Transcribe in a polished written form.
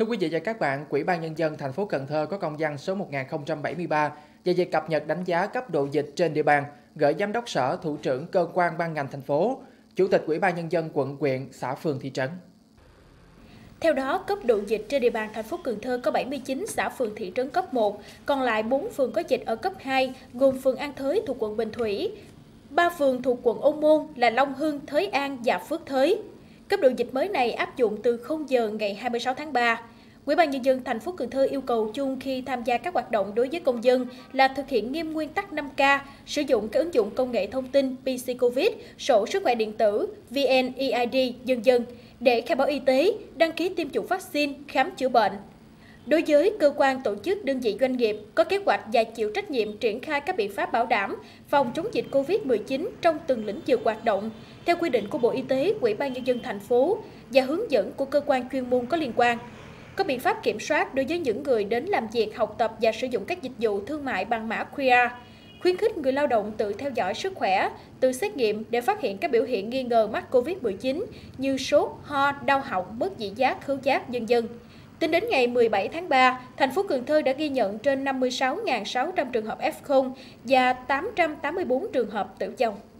Thưa quý vị và các bạn, Ủy ban Nhân dân thành phố Cần Thơ có công văn số 1073 về việc cập nhật đánh giá cấp độ dịch trên địa bàn, gửi Giám đốc Sở, Thủ trưởng cơ quan ban ngành thành phố, Chủ tịch Ủy ban Nhân dân quận, huyện, xã, phường, thị trấn. Theo đó, cấp độ dịch trên địa bàn thành phố Cần Thơ có 79 xã phường thị trấn cấp 1, còn lại 4 phường có dịch ở cấp 2, gồm phường An Thới thuộc quận Bình Thủy, 3 phường thuộc quận Ô Môn là Long Hưng, Thới An và Phước Thới. Cấp độ dịch mới này áp dụng từ 0 giờ ngày 26 tháng 3. Ủy ban Nhân dân thành phố Cần Thơ yêu cầu chung khi tham gia các hoạt động đối với công dân là thực hiện nghiêm nguyên tắc 5K, sử dụng các ứng dụng công nghệ thông tin PC Covid, sổ sức khỏe điện tử, VNeID, dân để khai báo y tế, đăng ký tiêm chủng vaccine, khám chữa bệnh. Đối với cơ quan, tổ chức, đơn vị doanh nghiệp có kế hoạch và chịu trách nhiệm triển khai các biện pháp bảo đảm phòng chống dịch Covid-19 trong từng lĩnh vực hoạt động, theo quy định của Bộ Y tế, Ủy ban Nhân dân thành phố và hướng dẫn của cơ quan chuyên môn có liên quan. Có biện pháp kiểm soát đối với những người đến làm việc, học tập và sử dụng các dịch vụ thương mại bằng mã QR. Khuyến khích người lao động tự theo dõi sức khỏe, tự xét nghiệm để phát hiện các biểu hiện nghi ngờ mắc Covid-19 như sốt, ho, đau họng, mất vị giác, khứu giác, dân. Tính đến ngày 17 tháng 3, thành phố Cần Thơ đã ghi nhận trên 56.600 trường hợp F0 và 884 trường hợp tử vong.